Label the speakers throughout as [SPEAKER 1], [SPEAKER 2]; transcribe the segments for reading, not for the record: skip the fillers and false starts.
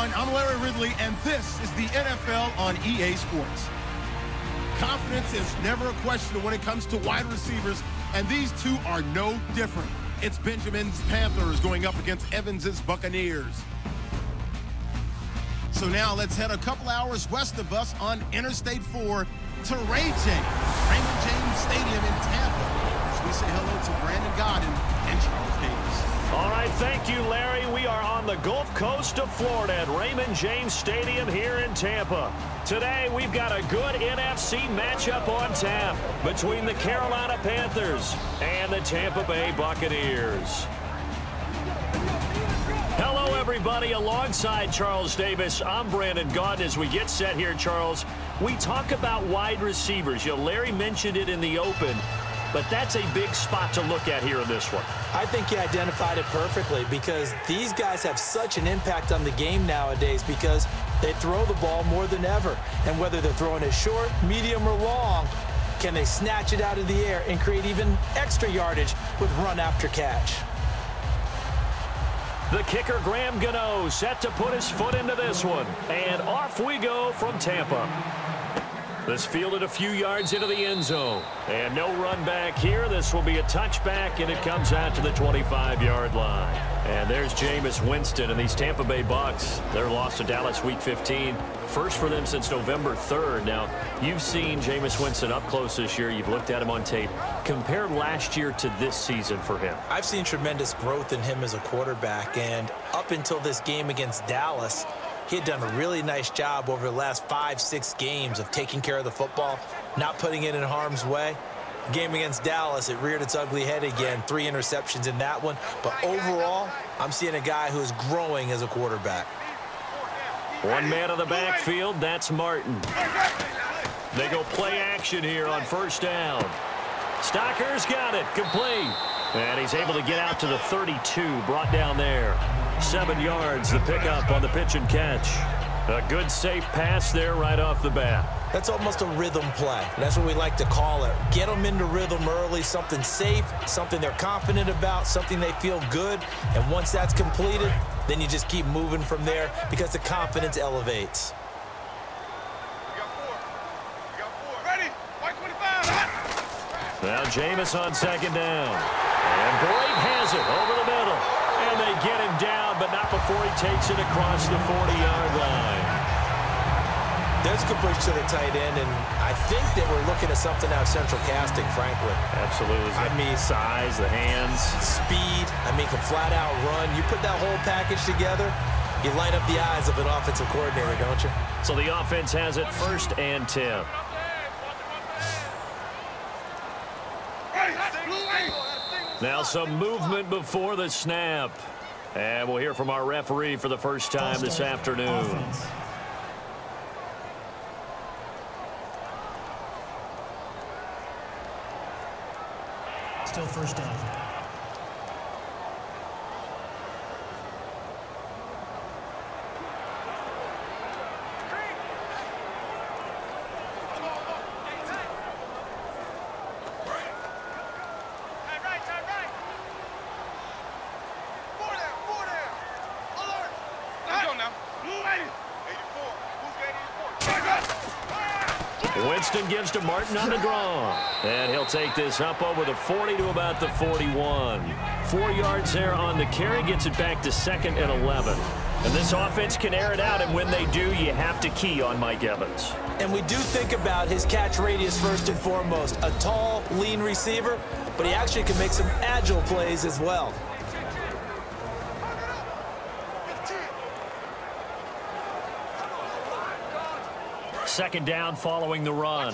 [SPEAKER 1] everyone. I'm Larry Ridley, and this is the NFL on EA Sports. Confidence is never a question when it comes to wide receivers, and these two are no different. It's Benjamin's Panthers going up against Evans's Buccaneers. So now let's head a couple hours west of us on Interstate 4 to Raymond James Stadium in Tampa, as we say hello to Brandon Godden and Charles Davis.
[SPEAKER 2] All right, thank you, Larry. We are on the Gulf Coast of Florida at Raymond James Stadium here in Tampa. Today, we've got a good NFC matchup on tap between the Carolina Panthers and the Tampa Bay Buccaneers. Hello, everybody. Alongside Charles Davis, I'm Brandon Gaudin. As we get set here, Charles, we talk about wide receivers. You know, Larry mentioned it in the open, but that's a big spot to look at here in this one.
[SPEAKER 3] I think he identified it perfectly because these guys have such an impact on the game nowadays because they throw the ball more than ever. And whether they're throwing it short, medium, or long, can they snatch it out of the air and create even extra yardage with run after catch?
[SPEAKER 2] The kicker, Graham Gano, set to put his foot into this one. And off we go from Tampa. This fielded a few yards into the end zone. And no run back here. This will be a touchback, and it comes out to the 25-yard line. And there's Jameis Winston and these Tampa Bay Bucks. Their loss to Dallas Week 15. First for them since November 3rd. Now, you've seen Jameis Winston up close this year. You've looked at him on tape. Compare last year to this season for him.
[SPEAKER 3] I've seen tremendous growth in him as a quarterback. And up until this game against Dallas, he had done a really nice job over the last 5-6 games of taking care of the football, not putting it in harm's way. The game against Dallas, it reared its ugly head again. 3 interceptions in that one. But overall, I'm seeing a guy who is growing as a quarterback.
[SPEAKER 2] One man on the backfield, that's Martin. They go play action here on first down. Stocker's got it, complete. And he's able to get out to the 32, brought down there. 7 yards, the pickup on the pitch and catch. A good, safe pass there right off the bat.
[SPEAKER 3] That's almost a rhythm play. That's what we like to call it. Get them into rhythm early, something safe, something they're confident about, something they feel good. And once that's completed, then you just keep moving from there because the confidence elevates.
[SPEAKER 2] Now Jameis on second down. And Blake has it over the middle. And they get him down, but not before he takes it across the 40-yard line.
[SPEAKER 3] There's a good push to the tight end, and I think that we're looking at something out of central casting, frankly.
[SPEAKER 2] Absolutely. I mean, size, the hands.
[SPEAKER 3] Speed. I mean, can flat out run. You put that whole package together, you light up the eyes of an offensive coordinator, don't you?
[SPEAKER 2] So the offense has it 1st and 10. Now some movement before the snap. And we'll hear from our referee for the first time this afternoon.
[SPEAKER 4] Still first down.
[SPEAKER 2] Winston gives to Martin on the draw. And he'll take this up over the 40 to about the 41. 4 yards there on the carry. Gets it back to 2nd and 11. And this offense can air it out, and when they do, you have to key on Mike Evans.
[SPEAKER 3] And we do think about his catch radius first and foremost. A tall, lean receiver, but he actually can make some agile plays as well.
[SPEAKER 2] Second down following the run.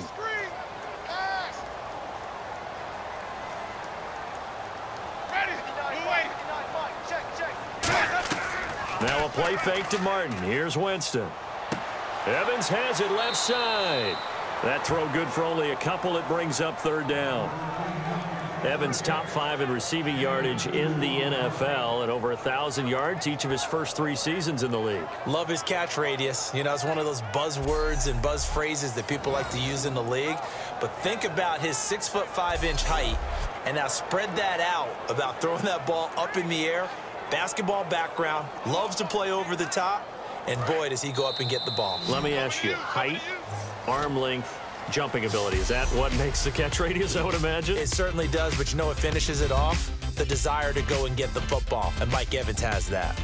[SPEAKER 2] Now a play fake to Martin. Here's Winston. Evans has it left side. That throw good for only a couple. It brings up 3rd down. Evans top 5 in receiving yardage in the NFL at over 1,000 yards each of his first 3 seasons in the league.
[SPEAKER 3] Love his catch radius. You know, it's one of those buzzwords and buzz phrases that people like to use in the league. But think about his 6'5" height, and now spread that out about throwing that ball up in the air. Basketball background, loves to play over the top, And boy, does he go up and get the ball.
[SPEAKER 2] Let me ask you, height, arm length, jumping ability, is that what makes the catch radius, I would imagine?
[SPEAKER 3] It certainly does, but you know what finishes it off? The desire to go and get the football, and Mike Evans has that.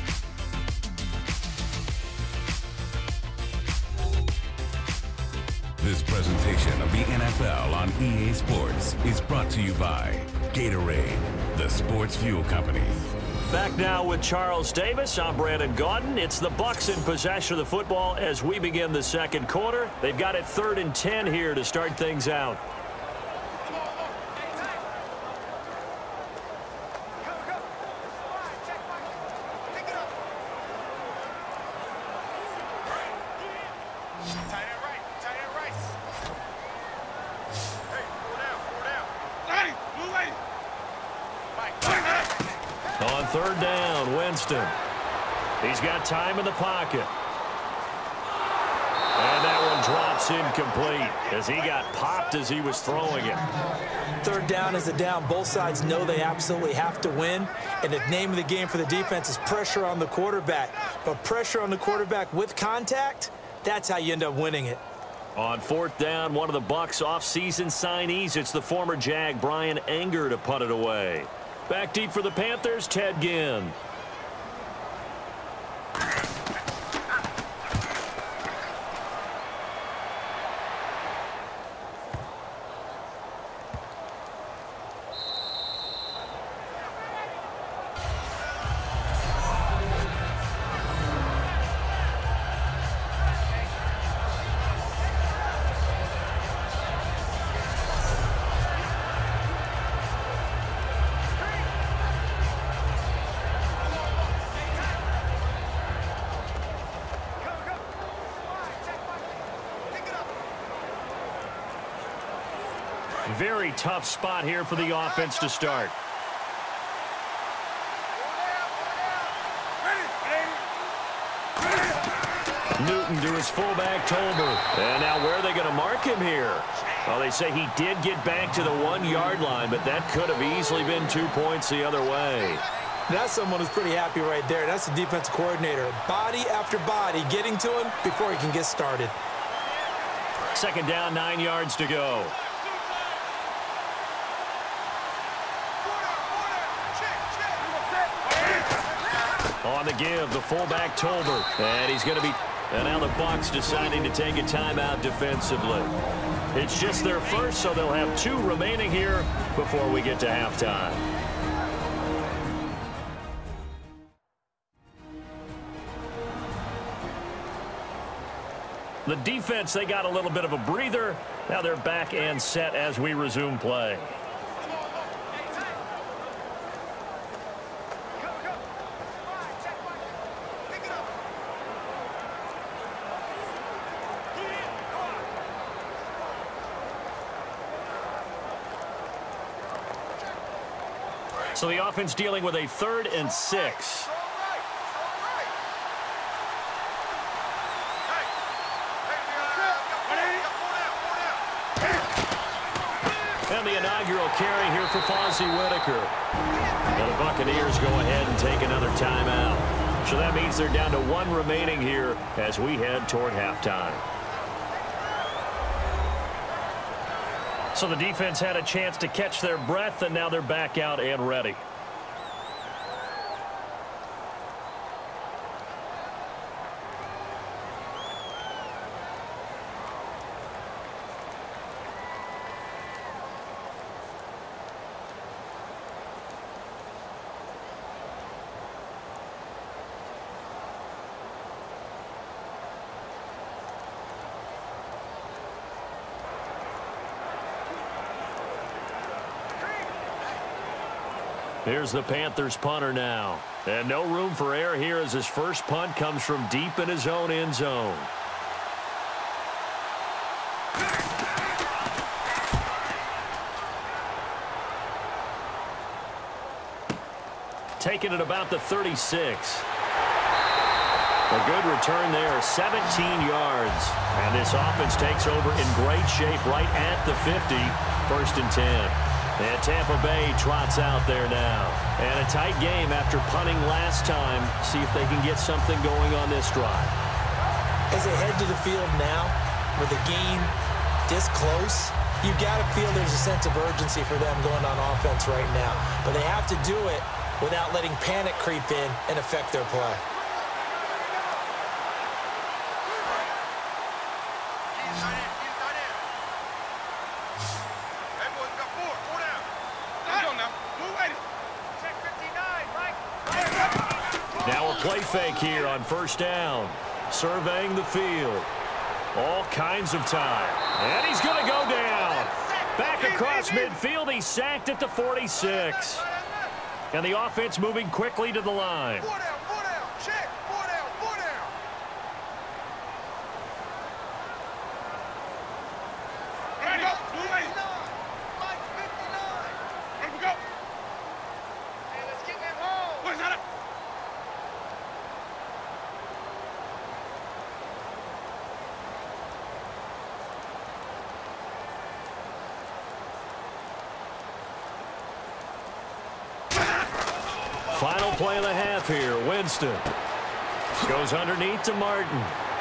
[SPEAKER 4] This presentation of the NFL on EA Sports is brought to you by Gatorade, the sports fuel company.
[SPEAKER 2] Back now with Charles Davis. I'm Brandon Gaudin. It's the Bucs in possession of the football as we begin the second quarter. They've got it 3rd and 10 here to start things out. On 3rd down, Winston. He's got time in the pocket. And that one drops incomplete as he got popped as he was throwing it.
[SPEAKER 3] 3rd down is a down. Both sides know they absolutely have to win. And the name of the game for the defense is pressure on the quarterback. But pressure on the quarterback with contact, that's how you end up winning it.
[SPEAKER 2] On 4th down, one of the Bucs off-season signees. It's the former Jag, Brian Anger, to punt it away. Back deep for the Panthers, Ted Ginn. Very tough spot here for the offense to start. Newton to his fullback, Tolbert. And now where are they going to mark him here? Well, they say he did get back to the 1-yard line, but that could have easily been 2 points the other way.
[SPEAKER 3] That's someone who's pretty happy right there. That's the defensive coordinator. Body after body getting to him before he can get started.
[SPEAKER 2] 2nd down, 9 yards to go. On the give, the fullback Tolbert. And he's going to be... And now the Bucs deciding to take a timeout defensively. It's just their first, so they'll have 2 remaining here before we get to halftime. The defense, they got a little bit of a breather. Now they're back and set as we resume play. So the offense dealing with a 3rd and 6. And the inaugural carry here for Fozzie Whitaker. And the Buccaneers go ahead and take another timeout. So that means they're down to 1 remaining here as we head toward halftime. So the defense had a chance to catch their breath, and now they're back out and ready. Here's the Panthers punter now. And no room for error here as his first punt comes from deep in his own end zone. Taking it about the 36. A good return there, 17 yards. And this offense takes over in great shape right at the 50. 1st and 10. And Tampa Bay trots out there now. And a tight game after punting last time. See if they can get something going on this drive.
[SPEAKER 3] As they head to the field now, with the game this close, you've got to feel there's a sense of urgency for them going on offense right now. But they have to do it without letting panic creep in and affect their play.
[SPEAKER 2] Now a play fake here on first down. Surveying the field. All kinds of time. And he's going to go down. Back across midfield. He's sacked at the 46. And the offense moving quickly to the line. Final play of the half here. Winston goes underneath to Martin.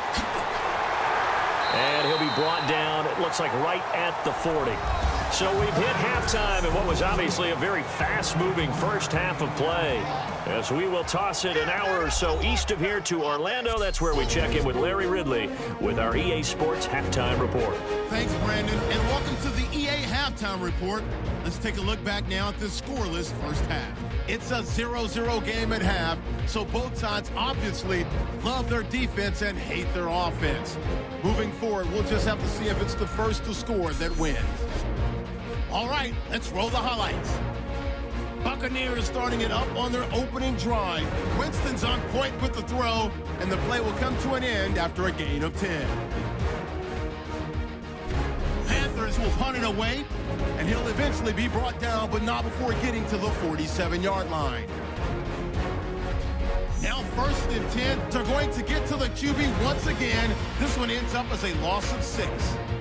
[SPEAKER 2] And he'll be brought down, it looks like, right at the 40. So we've hit halftime in what was obviously a very fast-moving first half of play. As we will toss it an hour or so east of here to Orlando. That's where we check in with Larry Ridley with our EA Sports Halftime Report.
[SPEAKER 1] Thanks, Brandon, and welcome to the EA Halftime Report. Let's take a look back now at the scoreless first half. It's a 0-0 game at half, so both sides obviously love their defense and hate their offense. Moving forward, we'll just have to see if it's the first to score that wins. All right, let's roll the highlights. Buccaneers starting it up on their opening drive. Winston's on point with the throw, and the play will come to an end after a gain of 10. Panthers will punt it away, and he'll eventually be brought down, but not before getting to the 47-yard line. Now 1st and 10. They're going to get to the QB once again. This one ends up as a loss of 6.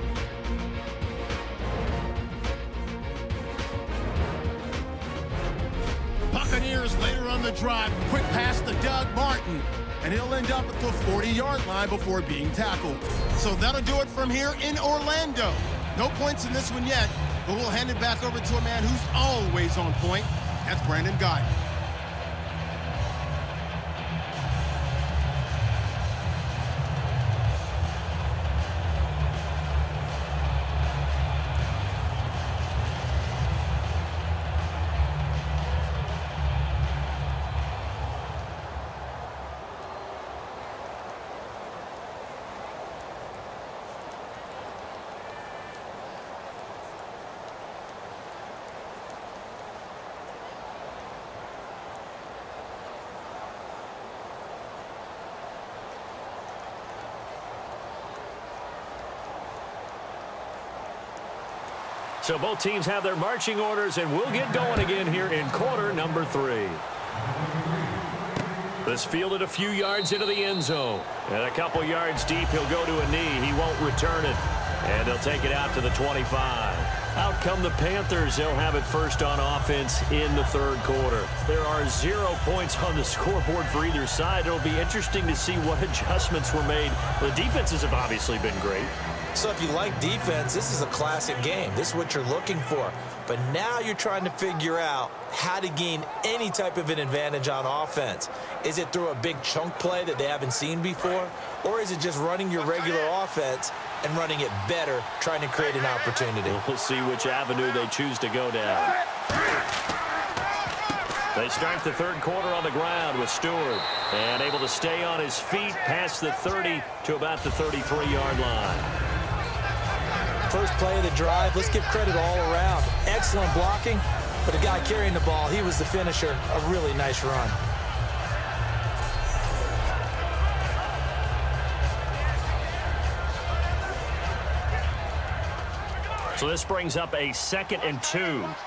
[SPEAKER 1] Buccaneers later on the drive. Quick pass to Doug Martin, and he'll end up at the 40-yard line before being tackled. So that'll do it from here in Orlando. No points in this one yet, but we'll hand it back over to a man who's always on point. That's Brandon Guyton.
[SPEAKER 2] So both teams have their marching orders, and we'll get going again here in quarter number 3. This fielded a few yards into the end zone. And a couple yards deep, he'll go to a knee. He won't return it. And they'll take it out to the 25. Out come the Panthers. They'll have it first on offense in the 3rd quarter. There are 0 points on the scoreboard for either side. It'll be interesting to see what adjustments were made. The defenses have obviously been great.
[SPEAKER 3] So if you like defense, this is a classic game. This is what you're looking for. But now you're trying to figure out how to gain any type of an advantage on offense. Is it through a big chunk play that they haven't seen before? Or is it just running your regular offense and running it better, trying to create an opportunity?
[SPEAKER 2] We'll see which avenue they choose to go down. They start the 3rd quarter on the ground with Stewart. And able to stay on his feet past the 30 to about the 33-yard line.
[SPEAKER 3] First play of the drive, let's give credit all around. Excellent blocking, but the guy carrying the ball, he was the finisher. A really nice run.
[SPEAKER 2] So this brings up a 2nd and 2.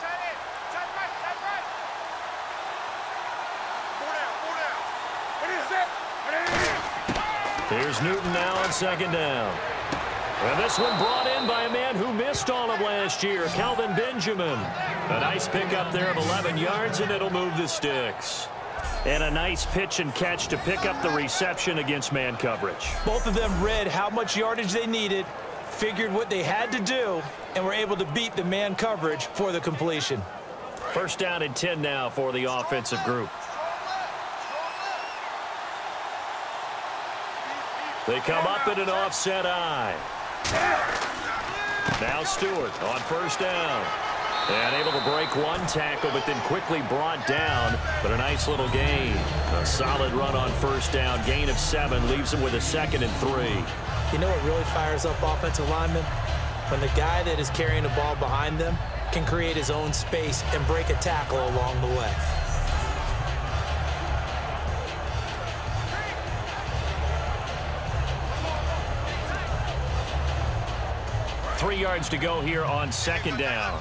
[SPEAKER 2] Here's Newton now on 2nd down. And this one brought in by a man who missed all of last year, Calvin Benjamin. A nice pickup there of 11 yards, and it'll move the sticks. And a nice pitch and catch to pick up the reception against man coverage.
[SPEAKER 3] Both of them read how much yardage they needed, figured what they had to do, and were able to beat the man coverage for the completion.
[SPEAKER 2] First down and 10 now for the offensive group. They come up in an offset eye. Now Stewart on first down. And able to break one tackle, but then quickly brought down. But a nice little gain. A solid run on first down. Gain of 7 leaves him with a 2nd and 3.
[SPEAKER 3] You know what really fires up offensive linemen? When the guy that is carrying the ball behind them can create his own space and break a tackle along the way.
[SPEAKER 2] Three yards to go here on second down.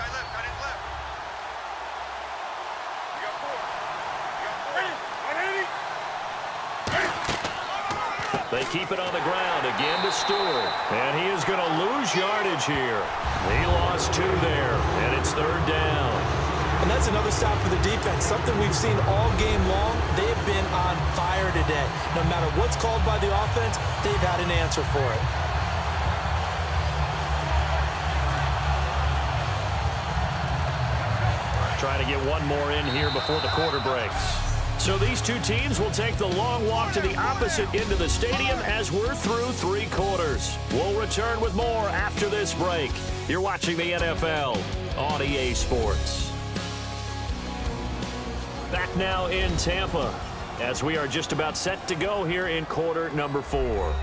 [SPEAKER 2] They keep it on the ground again to Stewart. And he is going to lose yardage here. He lost 2 there, and it's third down.
[SPEAKER 3] And that's another stop for the defense, something we've seen all game long. They've been on fire today. No matter what's called by the offense, they've had an answer for it.
[SPEAKER 2] Trying to get one more in here before the quarter breaks. So these two teams will take the long walk to the opposite end of the stadium as we're through 3 quarters. We'll return with more after this break. You're watching the NFL on EA Sports. Back now in Tampa as we are just about set to go here in quarter number 4.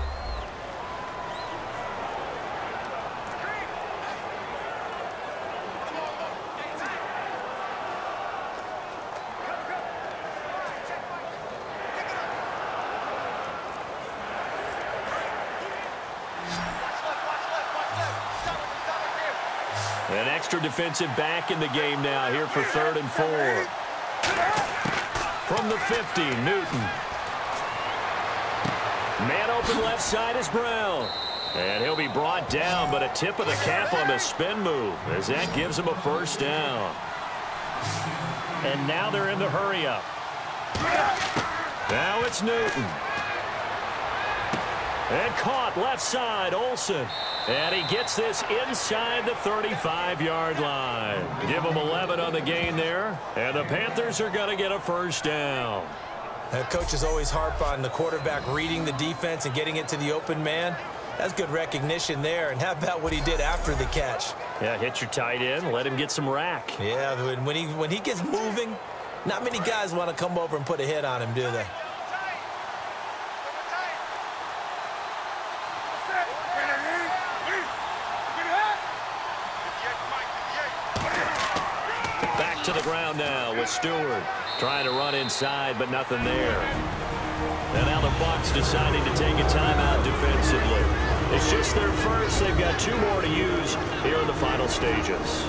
[SPEAKER 2] An extra defensive back in the game now here for 3rd and 4. From the 50, Newton. Man open left side is Brown. And he'll be brought down, but a tip of the cap on the spin move as that gives him a first down. And now they're in the hurry up. Now it's Newton. And caught left side, Olsen. And he gets this inside the 35-yard line. Give him 11 on the gain there. And the Panthers are going to get a first down.
[SPEAKER 3] Coaches always harp on the quarterback reading the defense and getting it to the open man. That's good recognition there. And how about what he did after the catch?
[SPEAKER 2] Yeah, hit your tight end, let him get some rack.
[SPEAKER 3] Yeah, when he gets moving, not many guys want to come over and put a hit on him, do they?
[SPEAKER 2] To the ground now with Stewart trying to run inside, but nothing there. And now the Bucs deciding to take a timeout defensively. It's just their first. They've got 2 more to use here in the final stages.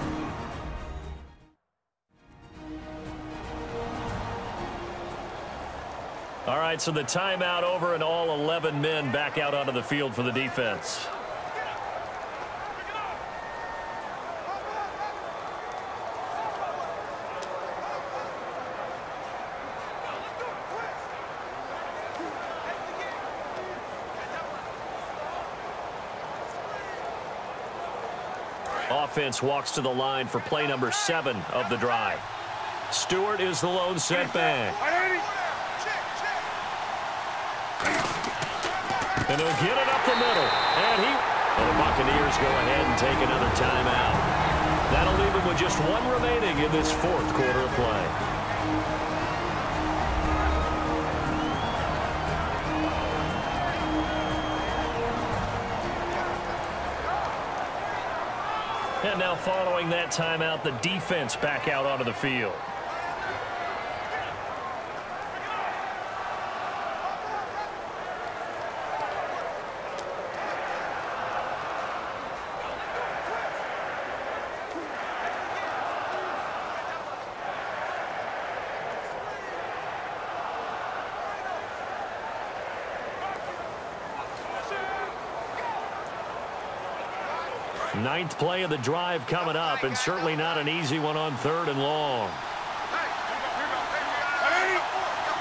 [SPEAKER 2] All right, so the timeout over and all 11 men back out onto the field for the defense. Offense walks to the line for play number 7 of the drive. Stewart is the lone setback. And he'll get it up the middle. And the Buccaneers go ahead and take another timeout. That'll leave them with just 1 remaining in this 4th quarter of play. And now following that timeout, the defense back out onto the field. Ninth play of the drive coming up, and certainly not an easy one on 3rd and long.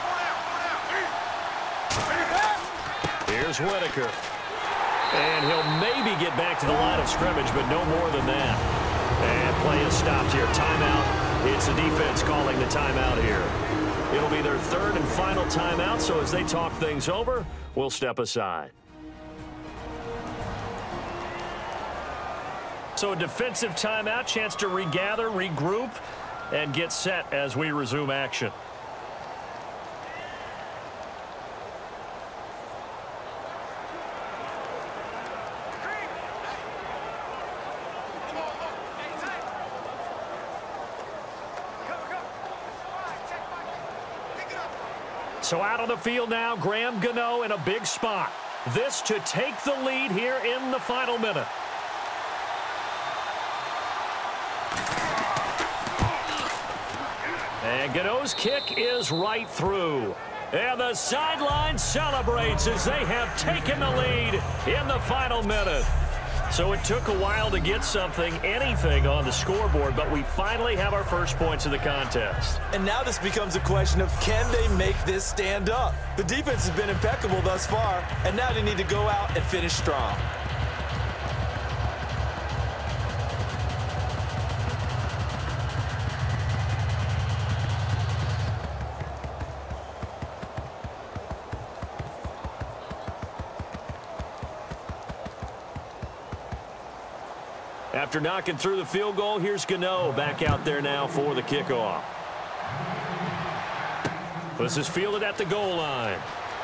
[SPEAKER 2] Here's Whitaker. And he'll maybe get back to the line of scrimmage, but no more than that. And play is stopped here. Timeout. It's the defense calling the timeout here. It'll be their third and final timeout, so as they talk things over, we'll step aside. So a defensive timeout, chance to regather, regroup, and get set as we resume action. So out on the field now, Graham Gano in a big spot. This to take the lead here in the final minute. And Gano's kick is right through. And the sideline celebrates as they have taken the lead in the final minute. So it took a while to get anything on the scoreboard, but we finally have our first points of the contest.
[SPEAKER 3] And now this becomes a question of, can they make this stand up? The defense has been impeccable thus far, and now they need to go out and finish strong.
[SPEAKER 2] After knocking through the field goal, here's Gano back out there now for the kickoff. This is fielded at the goal line.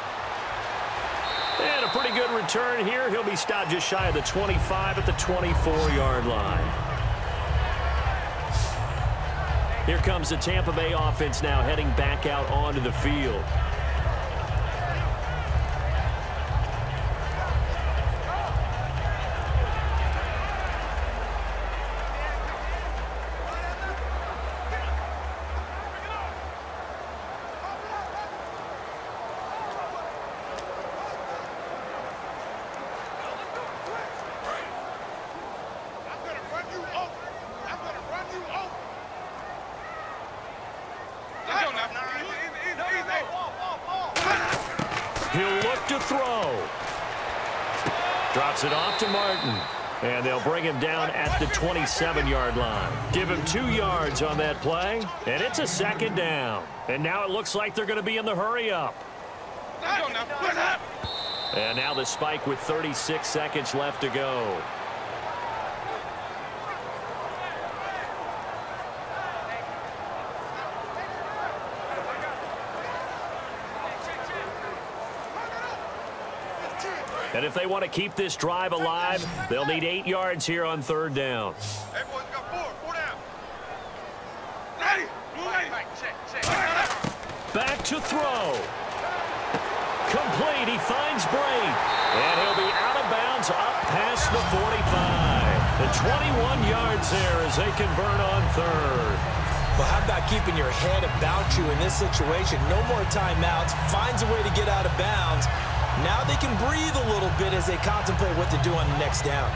[SPEAKER 2] And a pretty good return here. He'll be stopped just shy of the 25 at the 24-yard line. Here comes the Tampa Bay offense now heading back out onto the field. He'll look to throw. Drops it off to Martin. And they'll bring him down at the 27-yard line. Give him 2 yards on that play. And it's a second down. And now it looks like they're going to be in the hurry-up. And now the spike with 36 seconds left to go. And if they want to keep this drive alive, they'll need 8 yards here on third down.
[SPEAKER 5] Hey, boys, got 4 down.
[SPEAKER 2] Back to throw. Complete. He finds Bray. And he'll be out of bounds up past the 45. And 21 yards there as they convert on third.
[SPEAKER 3] Well, how about keeping your head about you in this situation? No more timeouts. Finds a way to get out of bounds. Now they can breathe a little bit as they contemplate what to do on the next down.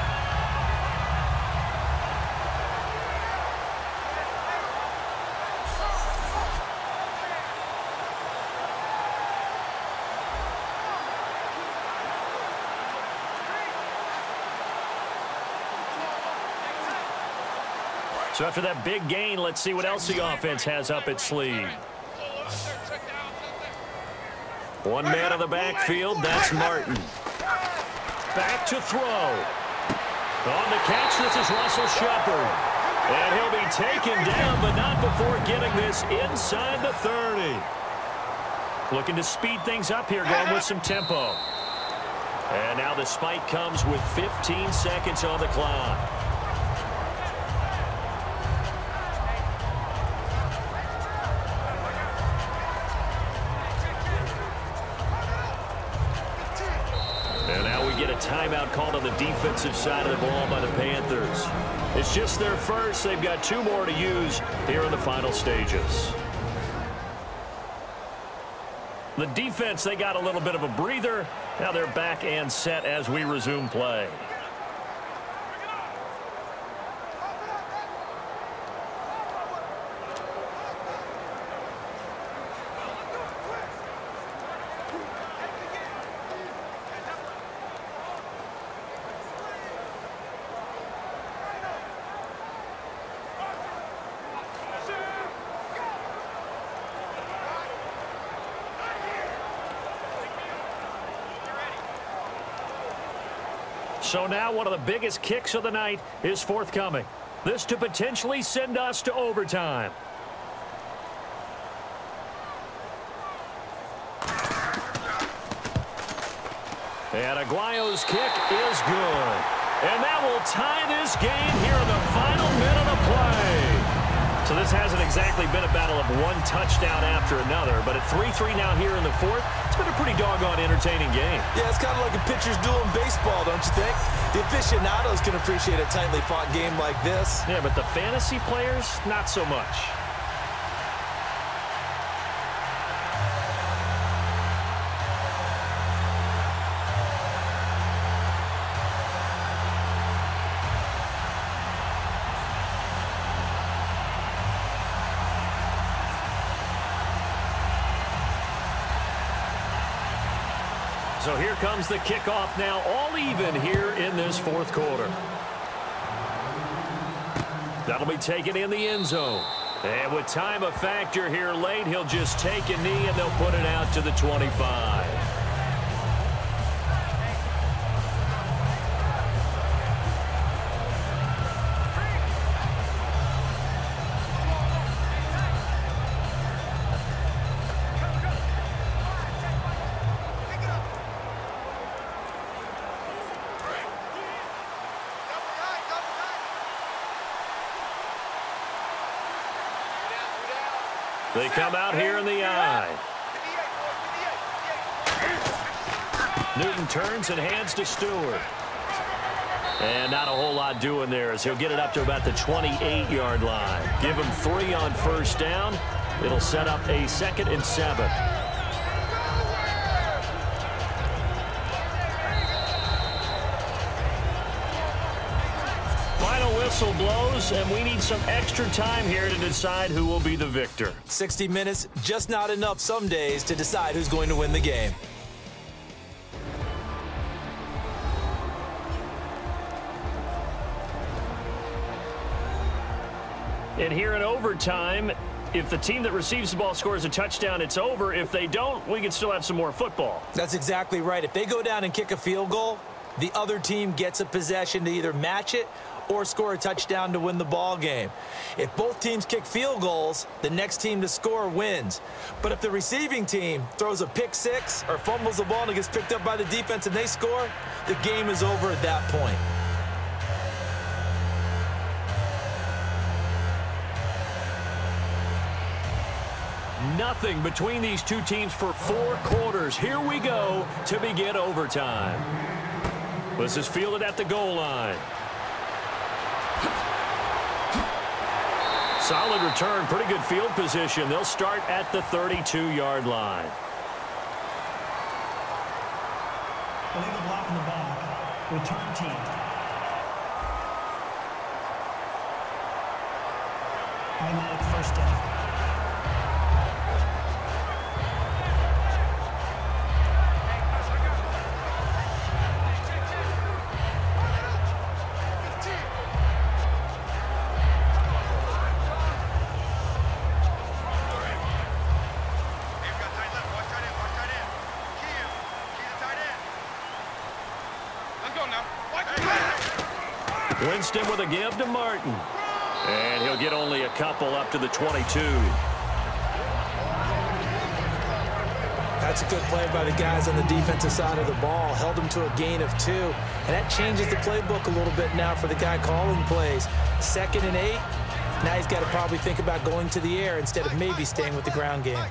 [SPEAKER 2] So after that big gain, let's see what else the offense has up its sleeve. One man on the backfield, that's Martin. Back to throw. On the catch, this is Russell Shepard. And he'll be taken down, but not before getting this inside the 30. Looking to speed things up here, going with some tempo. And now the spike comes with 15 seconds on the clock. Timeout called on the defensive side of the ball by the Panthers. It's just their first. They've got 2 more to use here in the final stages. The defense, they got a little bit of a breather. Now they're back and set as we resume play. So now one of the biggest kicks of the night is forthcoming. This to potentially send us to overtime. And Aguayo's kick is good. And that will tie this game here in the final minute of play. So this hasn't exactly been a battle of one touchdown after another, but at 3-3 now here in the fourth, it's been a pretty doggone entertaining game.
[SPEAKER 3] Yeah, it's kind of like a pitcher's duel in baseball, don't you think? The aficionados can appreciate a tightly fought game like this.
[SPEAKER 2] Yeah, but the fantasy players, not so much. So here comes the kickoff now, all even here in this fourth quarter. That'll be taken in the end zone. And with time a factor here late, he'll just take a knee and they'll put it out to the 25. They come out here in the eye. Newton turns and hands to Stewart. And not a whole lot doing there as he'll get it up to about the 28-yard line. Give him 3 on first down. It'll set up a 2nd and 7. Whistle blows, and we need some extra time here to decide who will be the victor.
[SPEAKER 3] 60 minutes, just not enough some days to decide who's going to win the game.
[SPEAKER 2] And here in overtime, if the team that receives the ball scores a touchdown, it's over. If they don't, we can still have some more football.
[SPEAKER 3] That's exactly right. If they go down and kick a field goal, the other team gets a possession to either match it or score a touchdown to win the ball game. If both teams kick field goals, the next team to score wins. But if the receiving team throws a pick six or fumbles the ball and it gets picked up by the defense and they score, the game is over at that point.
[SPEAKER 2] Nothing between these two teams for 4 quarters. Here we go to begin overtime. This is fielded at the goal line. Solid return, pretty good field position. They'll start at the 32-yard line.
[SPEAKER 6] Illegal block in the back. Return team. Automatic first down.
[SPEAKER 2] Winston with a give to Martin. And he'll get only a couple up to the 22.
[SPEAKER 3] That's a good play by the guys on the defensive side of the ball. Held them to a gain of 2. And that changes the playbook a little bit now for the guy calling plays. 2nd and 8. Now he's got to probably think about going to the air instead of maybe staying with the ground game.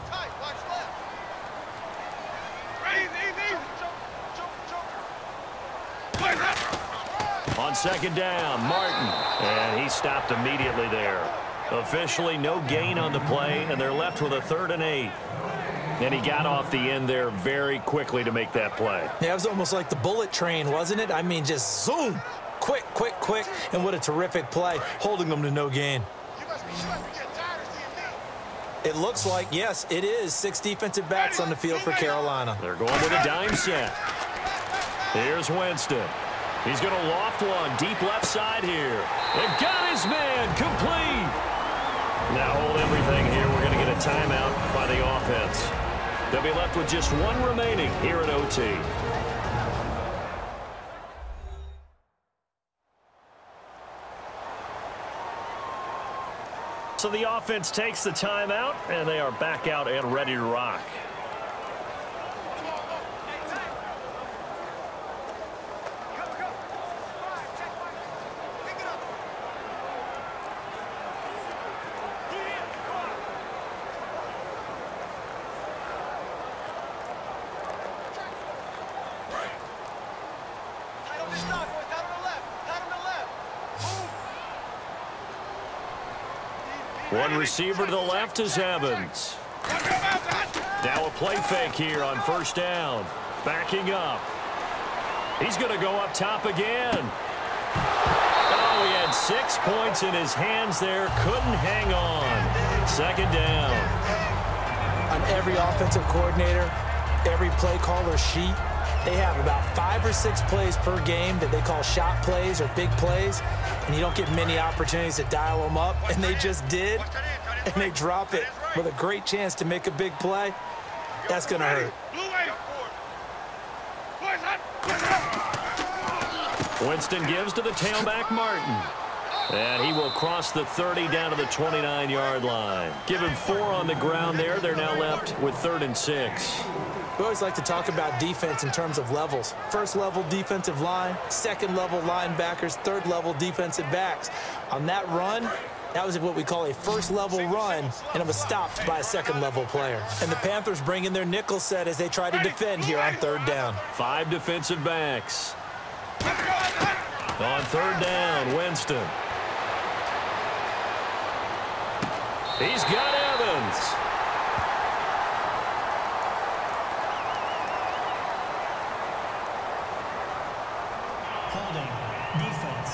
[SPEAKER 2] On 2nd down, Martin. And he stopped immediately there. Officially no gain on the play, and they're left with a 3rd and 8. And he got off the end there very quickly to make that play.
[SPEAKER 3] Yeah, it was almost like the bullet train, wasn't it? I mean, just zoom. Quick, quick, quick. And what a terrific play, holding them to no gain. It looks like, yes, it is 6 defensive backs on the field for Carolina.
[SPEAKER 2] They're going with a dime set. Here's Winston. He's going to loft one deep left side here. And got his man complete. Now hold everything here. We're going to get a timeout by the offense. They'll be left with just 1 remaining here at OT. So the offense takes the timeout, and they are back out and ready to rock. One receiver to the left is Evans. Now a play fake here on first down. Backing up. He's going to go up top again. Oh, he had 6 points in his hands there. Couldn't hang on. Second down.
[SPEAKER 3] On every offensive coordinator, every play caller sheet, they have about 5 or 6 plays per game that they call shot plays or big plays, and you don't get many opportunities to dial them up, and they just did, and they drop it with a great chance to make a big play. That's going to hurt.
[SPEAKER 2] Winston gives to the tailback, Martin. And he will cross the 30 down to the 29-yard line. Give him 4 on the ground there. They're now left with 3rd and 6.
[SPEAKER 3] We always like to talk about defense in terms of levels. First level defensive line, second level linebackers, third level defensive backs. On that run, that was what we call a first level run, and it was stopped by a second level player. And the Panthers bring in their nickel set as they try to defend here on 3rd down.
[SPEAKER 2] 5 defensive backs. On 3rd down, Winston. He's got Evans.
[SPEAKER 6] Holding. Defense.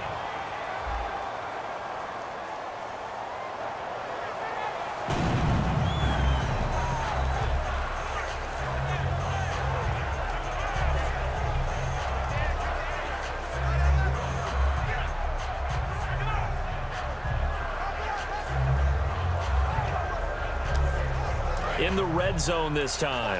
[SPEAKER 2] In the red zone this time.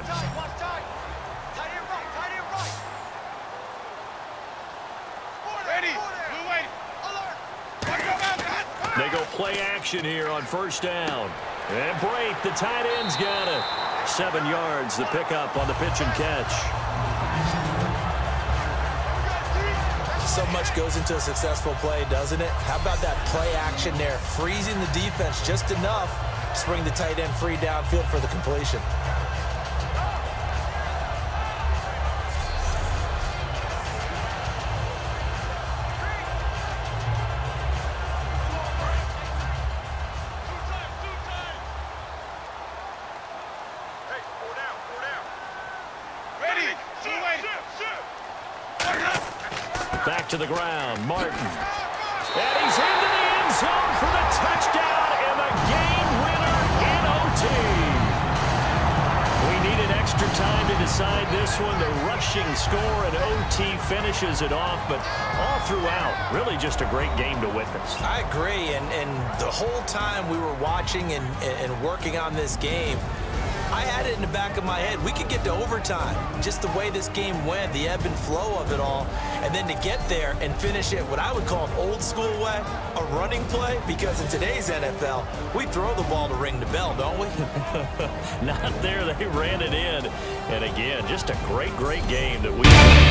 [SPEAKER 2] They go play action here on first down. And break. The tight end's got it. 7 yards, the pickup on the pitch and catch.
[SPEAKER 3] So much goes into a successful play, doesn't it? How about that play action there? Freezing the defense just enough to bring the tight end free downfield for the completion.
[SPEAKER 2] Back to the ground, Martin. And he's into the end zone for the touchdown and the game winner in OT. We needed extra time to decide this one. The rushing score and OT finishes it off, but all throughout, really just a great game to witness.
[SPEAKER 3] I agree, and the whole time we were watching and working on this game, I had it in the back of my head. We could get to overtime. Just the way this game went, the ebb and flow of it all. And then to get there and finish it what I would call an old school way, a running play, because in today's NFL, we throw the ball to ring the bell, don't we?
[SPEAKER 2] Not there. They ran it in. And again, just a great, great game that we